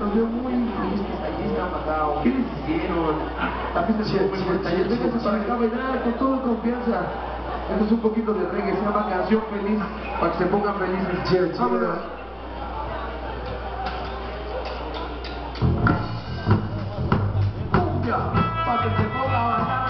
los veo muy tristes, ahí están bajados. ¿Qué les hicieron? La gente se fue muy taller, vénganse para acá a bailar con toda confianza. Esto es un poquito de reggae, se llama Canción Feliz, para que se pongan felices. Vámonos. Cumbia, para que se ponga a bailar.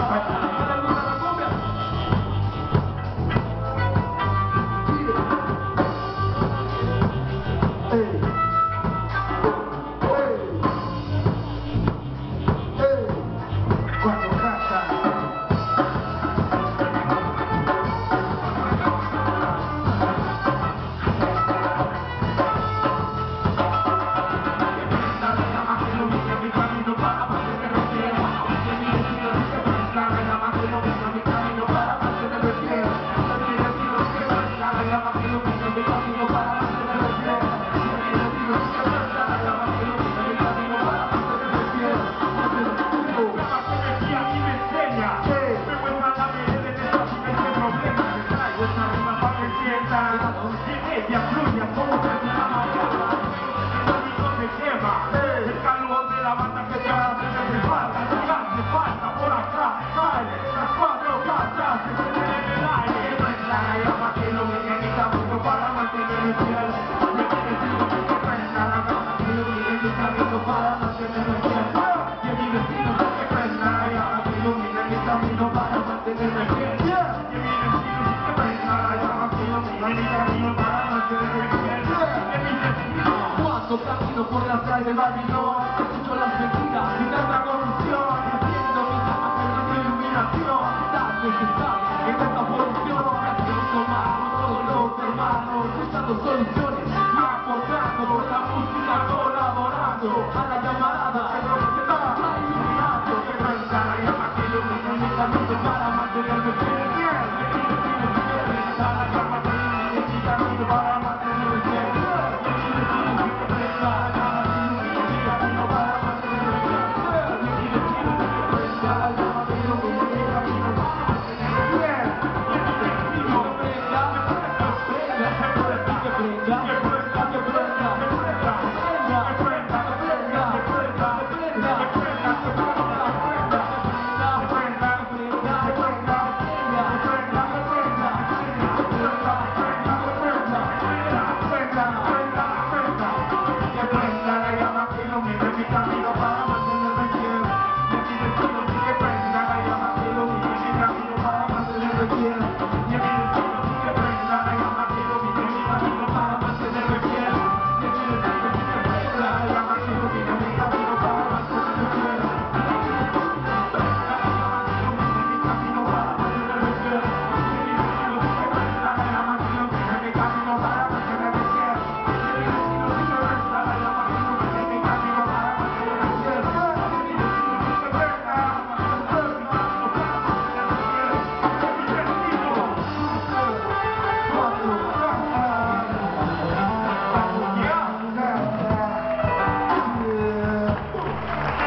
Cuando camino por las calles de Babilón, escucho las mentiras y tanta corrupción, haciendo mi cama con la iluminación. Tal vez está en esta posición, haciendo tomando todos los hermanos, buscando soluciones y aportando con la música, colaborando a la